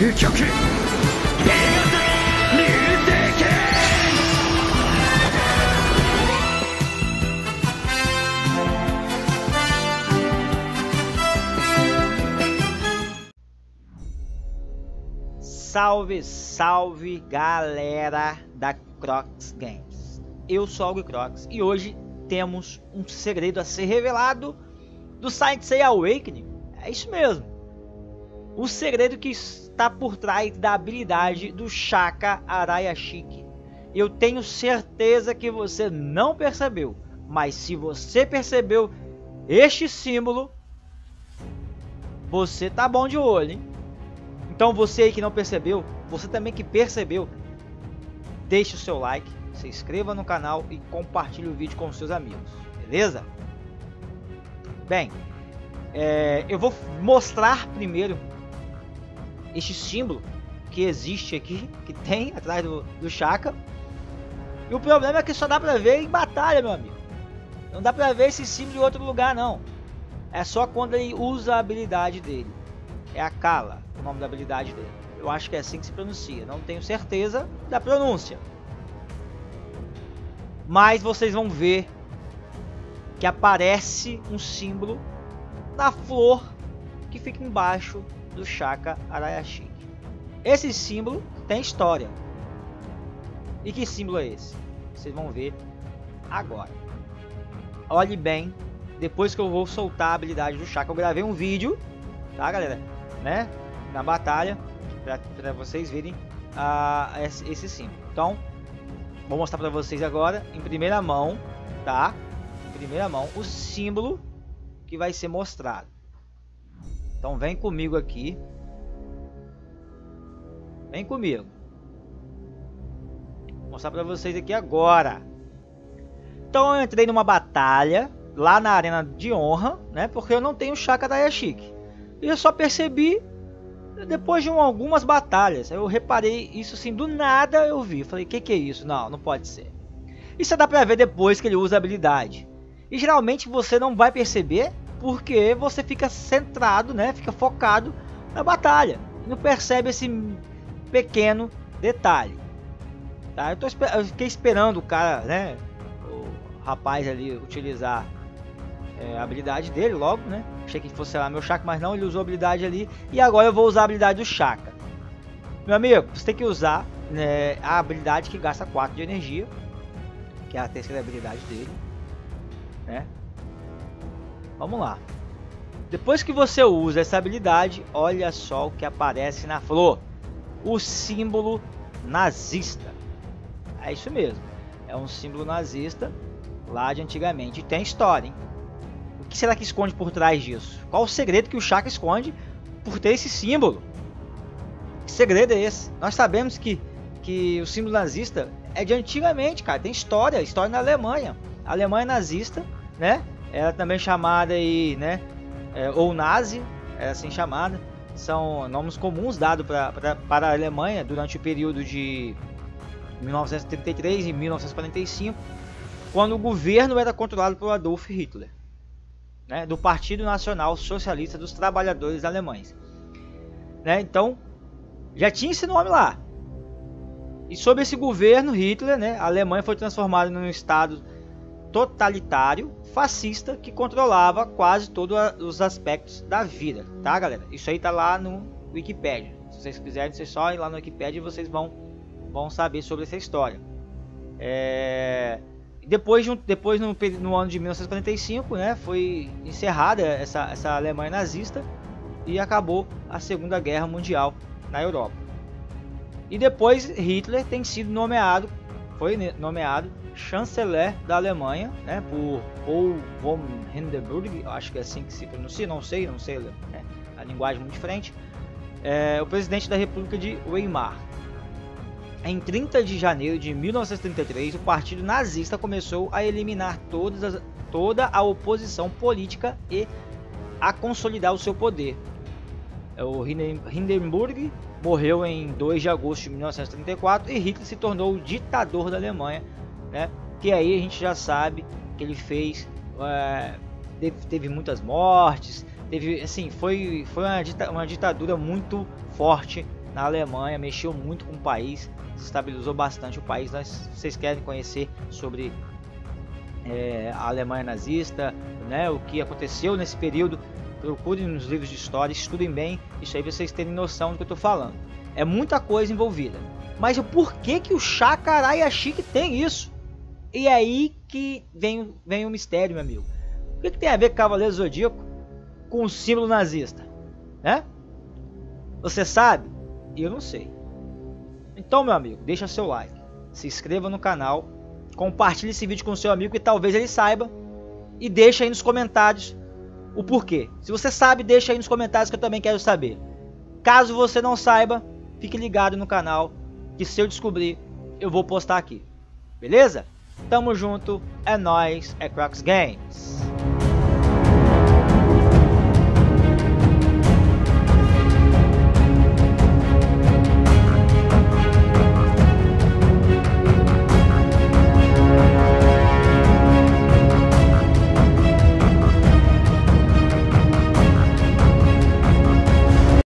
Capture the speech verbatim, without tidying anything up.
Salve, salve galera da Crocs Games. Eu sou Algo Crocs e hoje temos um segredo a ser revelado do Saint Seiya Awakening. É isso mesmo. O segredo que está por trás da habilidade do Shaka Arayashiki. Eu tenho certeza que você não percebeu, mas se você percebeu este símbolo, você tá bom de olho, hein? Então você aí que não percebeu, você também que percebeu, deixe o seu like, se inscreva no canal e compartilhe o vídeo com seus amigos, beleza? Bem, é, eu vou mostrar primeiro este símbolo que existe aqui, que tem atrás do, do Shaka. E o problema é que só dá pra ver em batalha, meu amigo. Não dá pra ver esse símbolo em outro lugar, não. É só quando ele usa a habilidade dele. É a Kala, o nome da habilidade dele. Eu acho que é assim que se pronuncia. Não tenho certeza da pronúncia. Mas vocês vão ver que aparece um símbolo na flor que fica embaixo do Shaka Arayashiki. Esse símbolo tem história. E que símbolo é esse? Vocês vão ver agora. Olhe bem. Depois que eu vou soltar a habilidade do Shaka, eu gravei um vídeo, tá, galera? Né? Na batalha, para vocês verem ah, esse, esse símbolo. Então, vou mostrar para vocês agora em primeira mão, tá? Em primeira mão, o símbolo que vai ser mostrado. Então, vem comigo aqui. Vem comigo. Vou mostrar para vocês aqui agora. Então, eu entrei numa batalha lá na arena de honra, né? Porque eu não tenho Shaka Arayashiki. E eu só percebi depois de um, algumas batalhas. Eu reparei isso assim, do nada eu vi. Falei, que que é isso? Não, não pode ser. Isso dá pra ver depois que ele usa a habilidade. E geralmente você não vai perceber porque você fica centrado, né? Fica focado na batalha. E não percebe esse pequeno detalhe. Tá? Eu, tô, eu fiquei esperando o cara, né? O rapaz ali utilizar É, a habilidade dele logo, né? Achei que fosse lá meu Shaka, mas não, ele usou a habilidade ali. E agora eu vou usar a habilidade do Shaka. Meu amigo, você tem que usar, né, a habilidade que gasta quatro de energia, que é a terceira habilidade dele, né? Vamos lá. Depois que você usa essa habilidade, olha só o que aparece na flor. O símbolo nazista. É isso mesmo. É um símbolo nazista lá de antigamente. E tem história, hein? O que será que esconde por trás disso? Qual o segredo que o Shaka esconde por ter esse símbolo? Que segredo é esse? Nós sabemos que, que o símbolo nazista é de antigamente, cara. Tem história, história na Alemanha. A Alemanha nazista, né? Ela também chamada aí, né? É, ou nazi, é assim chamada. São nomes comuns dados pra, pra, para a Alemanha durante o período de mil novecentos e trinta e três e mil novecentos e quarenta e cinco, quando o governo era controlado por Adolf Hitler. Né, do Partido Nacional Socialista dos Trabalhadores Alemães, né? Então já tinha esse nome lá. E sob esse governo Hitler, né, a Alemanha foi transformada num estado totalitário, fascista, que controlava quase todos os aspectos da vida, tá, galera? Isso aí tá lá no Wikipedia. Se vocês quiserem, vocês só ir lá no Wikipedia e vocês vão vão saber sobre essa história. É... Depois, de um, depois no, no ano de mil novecentos e quarenta e cinco, né, foi encerrada essa, essa Alemanha nazista e acabou a Segunda Guerra Mundial na Europa. E depois Hitler tem sido nomeado, foi nomeado chanceler da Alemanha, né, por Paul von Hindenburg, acho que é assim que se pronuncia, não sei, não sei, né, a linguagem muito diferente. É, o presidente da República de Weimar. Em trinta de janeiro de mil novecentos e trinta e três, o partido nazista começou a eliminar todas as, toda a oposição política e a consolidar o seu poder. O Hindenburg morreu em dois de agosto de mil novecentos e trinta e quatro e Hitler se tornou o ditador da Alemanha, né? Que aí a gente já sabe que ele fez, é, teve, teve muitas mortes, teve, assim, foi, foi uma, dita, uma ditadura muito forte na Alemanha, mexeu muito com o país, desestabilizou bastante o país. Nós, vocês querem conhecer sobre é, a Alemanha nazista, né, o que aconteceu nesse período, procurem nos livros de história, estudem bem, isso aí vocês terem noção do que eu estou falando. É muita coisa envolvida. Mas o porquê que o Chaka Arayashiki tem isso? E é aí que vem, vem o mistério, meu amigo. O que, que tem a ver com Cavaleiro Zodíaco com o símbolo nazista? Né? Você sabe? Eu não sei. Então, meu amigo, deixa seu like, se inscreva no canal, compartilhe esse vídeo com seu amigo que talvez ele saiba, e deixa aí nos comentários o porquê. Se você sabe, deixa aí nos comentários que eu também quero saber. Caso você não saiba, fique ligado no canal, que se eu descobrir, eu vou postar aqui. Beleza? Tamo junto, é nóis, é Crocs Games.